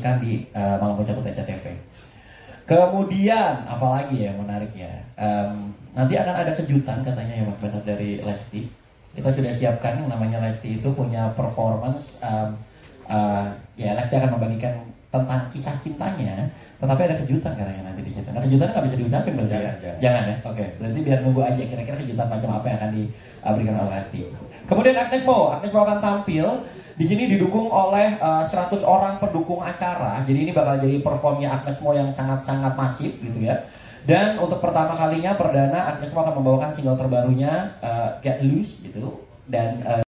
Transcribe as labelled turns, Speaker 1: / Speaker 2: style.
Speaker 1: disajikan di Malam Bocah Kota SCTV. Kemudian apalagi ya menarik ya, nanti akan ada kejutan katanya ya Mas Benar dari Lesti. Kita sudah siapkan yang namanya Lesti itu punya performance, ya Lesti akan membagikan tentang kisah cintanya, tetapi ada kejutan katanya nanti di situ. Nah kejutan nggak bisa diucapin berarti ya? Jangan ya? Oke, berarti biar nunggu aja kira-kira kejutan macam apa yang akan diberikan oleh Lesti. Kemudian Agnes Mo akan tampil. Di sini didukung oleh 100 orang pendukung acara. Jadi ini bakal jadi performnya Agnes Mo yang sangat-sangat masif gitu ya. Dan untuk pertama kalinya perdana Agnes Mo akan membawakan single terbarunya Get Loose gitu. Dan